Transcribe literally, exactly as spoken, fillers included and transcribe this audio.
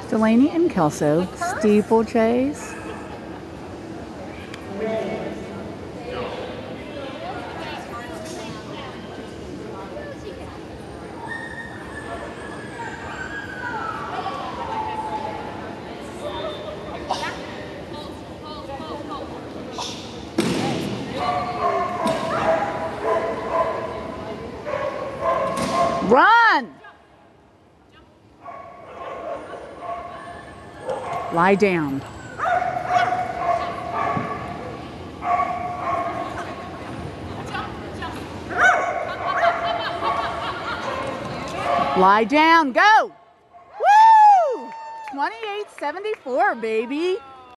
Delaney and Kelso, steeplechase. Run! Lie down. Lie down. Go! Woo! twenty-eight seventy-four, baby.